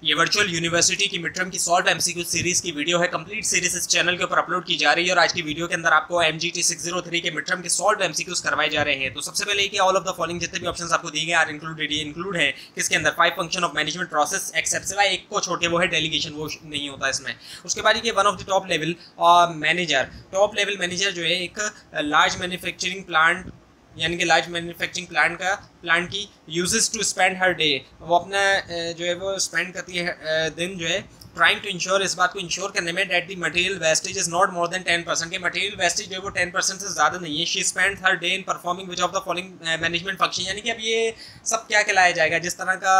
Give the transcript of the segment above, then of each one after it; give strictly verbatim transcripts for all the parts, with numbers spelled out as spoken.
ये virtual university की mid term की सॉल्व एमसीक्यू सीरीज की वीडियो है। कंप्लीट सीरीज इस चैनल के ऊपर अपलोड की जा रही है और आज की वीडियो के अंदर आपको एमजीटी सिक्स ज़ीरो थ्री के मिड टर्म के सॉल्व एमसीक्यूज करवाए जा रहे हैं। तो सबसे पहले कि ऑल ऑफ द फॉलोइंग जितने भी ऑप्शंस आपको दिए गए आर इंक्लूडेड, ये इंक्लूड है किसके अंदर, five function of management process except, सिवाय एक को छोड़ के, वो है डेलीगेशन, वो नहीं होता इसमें। उसके बाद ये one of the top level manager, top level manager जो है एक लार्ज मैन्युफैक्चरिंग प्लांट यानी कि लार्ज मैन्युफैक्चरिंग प्लांट का प्लांट की uses to spend her day, वो अपना जो है वो स्पेंड करती है दिन जो है ट्राइंग टू इंश्योर, इस बात को इंश्योर करने में that the material wastage is not more than ten percent, के मटेरियल वेस्टेज जो है वो टेन परसेंट से ज़्यादा नहीं है। She spend her day in performing which of the following management function, यानी कि अब ये सब क्या कहलाया जाएगा, जिस तरह का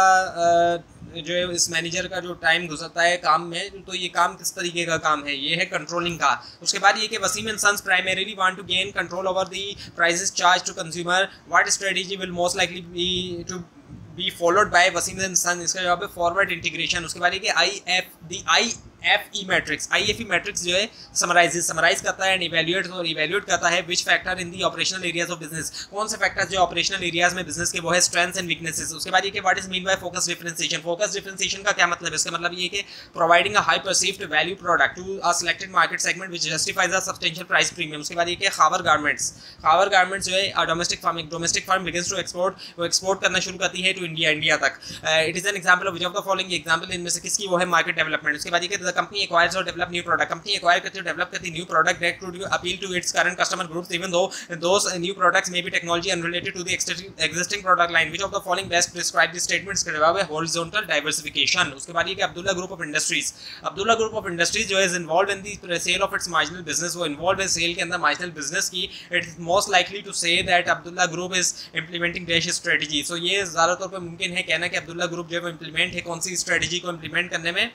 uh, जो है इस मैनेजर का जो टाइम गुजरता है काम में, तो ये काम किस तरीके का काम है, ये है कंट्रोलिंग का। उसके बाद ये कि Waseem and sons primarily want to gain control over the prices charge to consumer, what strategy will most likely be to be followed by Waseem and son, इसका जवाब है फॉरवर्ड इंटीग्रेशन। उसके बाद ये कि I F the I F E matrix, I F E matrix जो है summarises summarise करता है एंड इवैल्यूएट और इवैल्यूएट करता है which factor in the operational areas of business, कौन से फैक्टर्स जो ऑपरेशनल एरियाज में बिजनेस के वो है स्ट्रेंथ्स एंड वीकनेसेस। उसके बाद ये कि what is mean by focus differentiation, focus differentiation का क्या मतलब है, इसका मतलब ये कि providing a high perceived value product to a selected market segment which justifies a substantial price premium. उसके बाद ये कि खावर गारमेंट्स, खावर गारमेंट्स जो है अ डोमेस्टिक फार्म, एक domestic firm begins to export, वो एक्सपोर्ट करना शुरू करती है टू इंडिया, इंडिया तक। It is an example of which of the following, example इनमें से किसकी वो है मार्केट डेवलपमेंट। उसके बाद ये कि द कंपनी एक्वायर्स और develop new product, company acquire करती है डेवलप करती है new product that to appeal to its current customer groups even though those new products may be technology unrelated to the existing product line, which of the following best describe the statements के जवाब है horizontal diversification. उसके बाद ये कि Abdullah group of industries, Abdullah group of industries जो है involved in the sale of its marginal business, वो इन्वॉल्व है सेल के अंदर मार्जिनल बिजनेस की। It is most likely to say that Abdullah group is implementing dash strategy, so ये ज़्यादा तौर पर मुमकिन है कहना कि अब्दुल्ला ग्रुप जो है वो इंप्लीमेंट है कौन सी स्ट्रेटजी को इंप्लीमेंट करने में,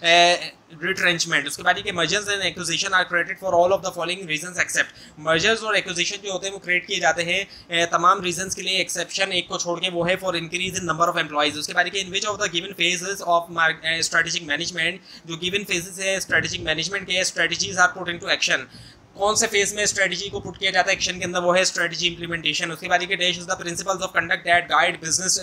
रिट्रेंचमेंट। उसके बाद ये mergers and acquisition are created for all of the following reasons except, mergers और एक्विजिशन जो होते हैं वो क्रिएट किए जाते हैं तमाम रीजंस के लिए, एक्सेप्शन एक को छोड़ के, वो है for increase in number of employees. उसके बाद in which of the given phases of strategic management, जो गिवन फेजेस है स्ट्रेटेजिक मैनेजमेंट के, strategies are put into action, कौन से फेज में स्ट्रेटजी को पुट किया जाता है एक्शन के अंदर, वो है स्ट्रेटजी इंप्लीमेंटेशन। उसके बाद ये dash is the principles of conduct that guide business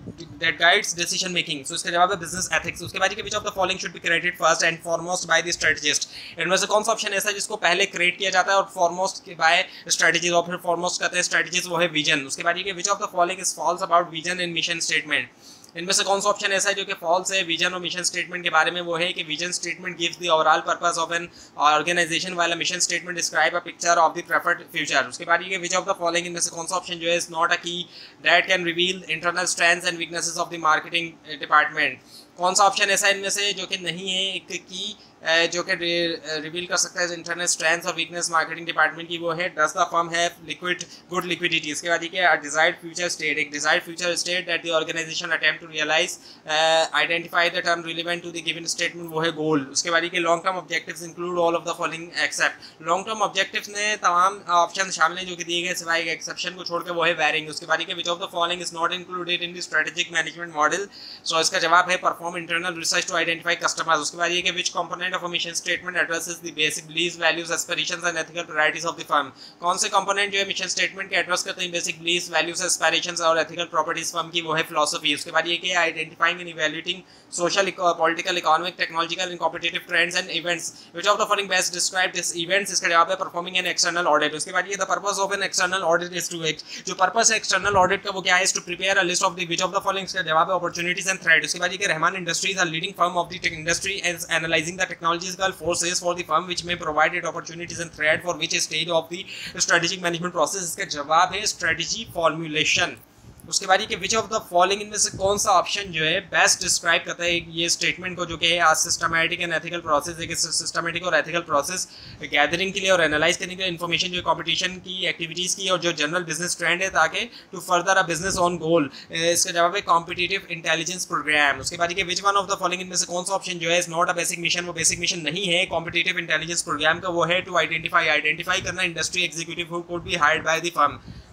that guides decision making, so इसका जवाब है बिजनेस एथिक्स। उसके बाद ये which of the following should be created first and foremost by the strategist, इनमें से कौन सा ऑप्शन ऐसा है जिसको पहले क्रिएट किया जाता है और फॉरमोस्ट बाय स्ट्रेटजीज, और फिर फॉरमोस्ट करते हैं स्ट्रेटजीज, वो है विजन। उसके बाद ये which of the following is false about vision and mission statement, इनमें से कौन सा ऑप्शन ऐसा है जो कि फॉल्स है विजन और मिशन स्टेटमेंट के बारे में, वो है कि vision statement gives the overall purpose of an organisation while a mission statement describe a picture of the preferred future. उसके बाद ये विच ऑफ द फॉलोइंग, इनमें से कौन सा ऑप्शन जो है is not a key that can reveal internal strengths and weaknesses of the marketing department, कौन सा ऑप्शन ऐसा इनमें से जो कि नहीं है एक की जो कि रिवील कर सकता है इंटरनल स्ट्रेंथ्स और वीकनेस मार्केटिंग डिपार्टमेंट की, वो है does the firm have liquid good liquidity. इसके बाद ये डिजायर्ड फ्यूचर स्टेट, एक desired future state that the organisation attempt to realise identify the term relevant to the given statement, वो है गोल। उसके बाद ये long term objectives include all of the following except, long term objectives में तमाम option शामिल हैं जो कि दिए गए सिवाय एक एक्सेप्शन को छोड़कर, वो है वेरिंग। उसके बाद ये which of the following is not included in the strategic management model, so इसका जवाब है perform internal research to identify customers. उसके बाद ये कि which component of a mission statement addresses the basic beliefs, values, aspirations and ethical priorities of the firm, कौन से component जो है मिशन स्टेटमेंट के एड्रेस करते हैं बेसिक बिलीफ्स, वैल्यूज, एस्पिरेशंस और एथिकल प्रॉपर्टीज फर्म की, वो है फिलॉसफी। उसके बाद ये कि identifying and evaluating social, political, economic, technological and competitive trends and events, which of the following best describe this events, इसका जवाब है परफॉर्मिंग एन एक्सटर्नल ऑडिट। उसके बाद ये the purpose of an external audit is to, जो purpose है external audit का वो क्या है, is to prepare a list of the which of the following, इसका जवाब है अपॉर्चुनिटीज एंड थ्रेट। उसके बाद ये कि Rahman industries are leading firm of the industry as analysing the technological forces for the firm which may provide it opportunities and threat for which stage of the strategic management process, इसका जवाब है strategy formulation। उसके बाद ये कि विच of the following, इनमें से कौन सा ऑप्शन जो है बेस्ट डिस्क्राइब करता है ये स्टेटमेंट को, जो कि है सिस्टमैटिक एंड एथिकल प्रोसेस, एक सिस्टमैटिक और एथिकल प्रोसेस गैदरिंग के लिए और एनालाइज करने के लिए इन्फॉर्मेशन जो कंपटीशन की एक्टिविटीज़ की और जो जनरल बिजनेस ट्रेंड है ताकि to further a business on goal, इसका जवाब है कॉम्पिटिटिव इंटेलिजेंस प्रोग्राम। उसके बाद ये which one of the following, इनमें से कौन सा ऑप्शन जो है is not a basic mission, वो बेसिक मिशन नहीं है कॉम्पिटिटिव इंटेलिजेंस प्रोग्राम का, वो है टू आइडेंटिफाई, आइडेंटिफाई करना industry executive who could be hired by the firm,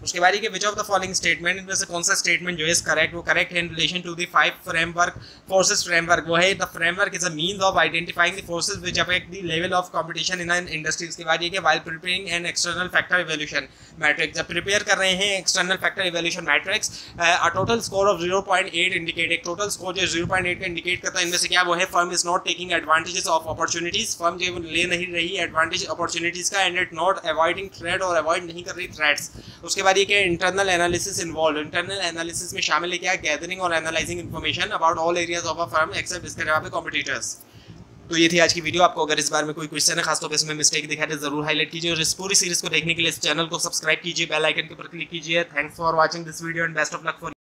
उसके बाद ये which of the following statement, इनमें से कौन सा स्टेटमेंट जो है करेक्ट, वो करेक्ट है in relation to the five framework forces framework, वो है the framework is a means of identifying the forces which affect the level of competition in an industry. उसके बाद ये कि while preparing an external factor evaluation matrix, जब प्रिपेयर कर रहे हैं external factor evaluation matrix, a total score of zero point eight indicate, एक टोटल स्कोर जो ज़ीरो पॉइंट एट का इंडिकेट करता है, इनमें से क्या वो है firm is not taking advantages of opportunities, firm जो ले नहीं रही एडवांटेज अपॉर्चुनिटीज का, and it not avoiding threat, और अवॉइड नहीं कर रही थ्रेट्स। उसके बाद ये क्या internal analysis involve, internal analysis में शामिल है क्या, गैदरिंग और analysing information about all areas of a firm except इसके अलावा कॉम्पिटिटर्स। तो ये थी आज की वीडियो। आपको अगर इस बार में कोई क्वेश्चन है खासतौर पर इसमें मिस्टेक दिखाई दे जरूर हाईलाइट कीजिए, और इस पूरी सीरीज को देखने के लिए इस चैनल को सब्सक्राइब कीजिए, बेल आइकन के ऊपर क्लिक कीजिए। Thanks for watching this video and best of luck for